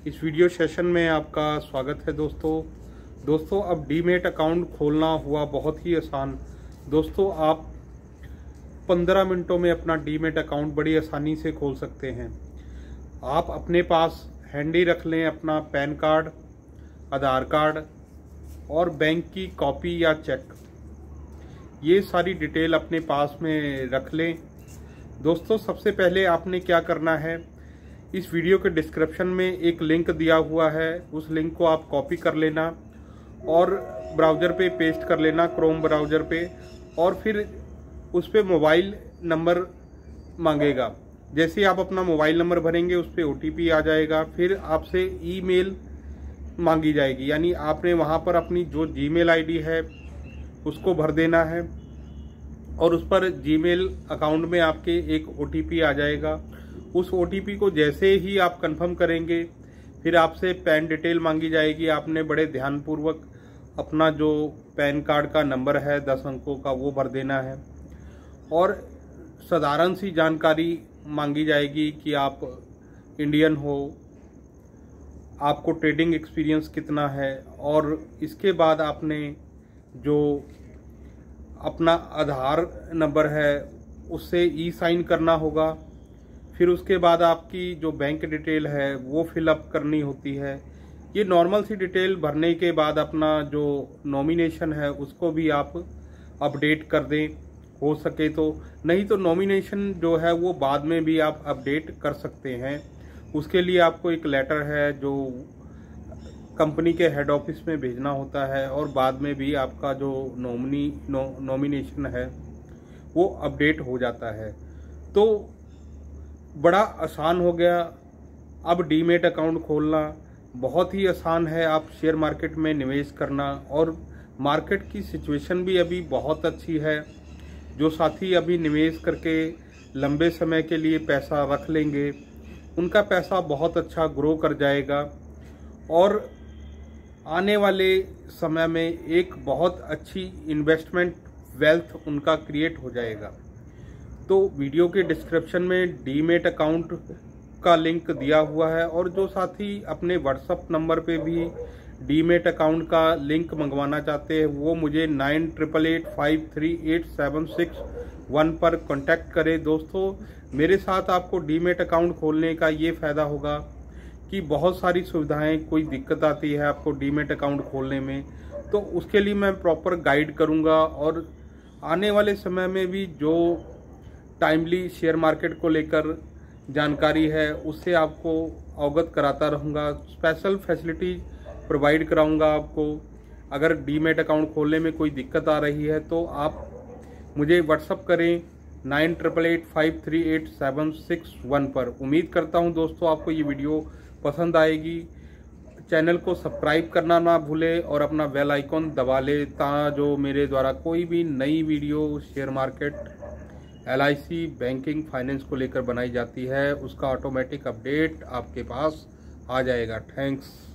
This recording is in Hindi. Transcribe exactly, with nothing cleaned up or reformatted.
इस वीडियो सेशन में आपका स्वागत है दोस्तों। दोस्तों अब डीमेट अकाउंट खोलना हुआ बहुत ही आसान। दोस्तों आप पंद्रह मिनटों में अपना डीमेट अकाउंट बड़ी आसानी से खोल सकते हैं। आप अपने पास हैंडी रख लें अपना पैन कार्ड, आधार कार्ड और बैंक की कॉपी या चेक, ये सारी डिटेल अपने पास में रख लें। दोस्तों सबसे पहले आपने क्या करना है, इस वीडियो के डिस्क्रिप्शन में एक लिंक दिया हुआ है, उस लिंक को आप कॉपी कर लेना और ब्राउज़र पे पेस्ट कर लेना, क्रोम ब्राउज़र पे, और फिर उस पर मोबाइल नंबर मांगेगा। जैसे ही आप अपना मोबाइल नंबर भरेंगे उस पर ओ टी पी आ जाएगा, फिर आपसे ईमेल मांगी जाएगी, यानी आपने वहाँ पर अपनी जो जीमेल आईडी है उसको भर देना है और उस पर जीमेल अकाउंट में आपके एक ओ टी पी आ जाएगा। उस ओ टी पी को जैसे ही आप कंफर्म करेंगे फिर आपसे पैन डिटेल मांगी जाएगी। आपने बड़े ध्यानपूर्वक अपना जो पैन कार्ड का नंबर है दस अंकों का वो भर देना है और साधारण सी जानकारी मांगी जाएगी कि आप इंडियन हो, आपको ट्रेडिंग एक्सपीरियंस कितना है, और इसके बाद आपने जो अपना आधार नंबर है उससे ई साइन करना होगा। फिर उसके बाद आपकी जो बैंक डिटेल है वो फिलअप करनी होती है। ये नॉर्मल सी डिटेल भरने के बाद अपना जो नॉमिनेशन है उसको भी आप अपडेट कर दें हो सके तो, नहीं तो नॉमिनेशन जो है वो बाद में भी आप अपडेट कर सकते हैं। उसके लिए आपको एक लेटर है जो कंपनी के हेड ऑफिस में भेजना होता है और बाद में भी आपका जो नॉमिनी नो, नॉमिनेशन है वो अपडेट हो जाता है। तो बड़ा आसान हो गया। अब डीमेट अकाउंट खोलना बहुत ही आसान है। आप शेयर मार्केट में निवेश करना, और मार्केट की सिचुएशन भी अभी बहुत अच्छी है। जो साथी अभी निवेश करके लंबे समय के लिए पैसा रख लेंगे उनका पैसा बहुत अच्छा ग्रो कर जाएगा और आने वाले समय में एक बहुत अच्छी इन्वेस्टमेंट वेल्थ उनका क्रिएट हो जाएगा। तो वीडियो के डिस्क्रिप्शन में डीमेट अकाउंट का लिंक दिया हुआ है, और जो साथी अपने व्हाट्सएप नंबर पे भी डीमेट अकाउंट का लिंक मंगवाना चाहते हैं वो मुझे nine triple eight five three eight seven six one पर कांटेक्ट करें। दोस्तों मेरे साथ आपको डीमेट अकाउंट खोलने का ये फ़ायदा होगा कि बहुत सारी सुविधाएं, कोई दिक्कत आती है आपको डीमेट अकाउंट खोलने में तो उसके लिए मैं प्रॉपर गाइड करूंगा, और आने वाले समय में भी जो टाइमली शेयर मार्केट को लेकर जानकारी है उससे आपको अवगत कराता रहूँगा। स्पेशल फैसिलिटी प्रोवाइड कराऊंगा आपको। अगर डीमेट अकाउंट खोलने में कोई दिक्कत आ रही है तो आप मुझे व्हाट्सअप करें nine triple eight five three eight seven six one पर। उम्मीद करता हूं दोस्तों आपको ये वीडियो पसंद आएगी। चैनल को सब्सक्राइब करना ना भूले और अपना बेल आइकॉन दबा ले, ता जो मेरे द्वारा कोई भी नई video share market, L I C, banking, finance को लेकर बनाई जाती है उसका ऑटोमेटिक अपडेट आपके पास आ जाएगा। थैंक्स।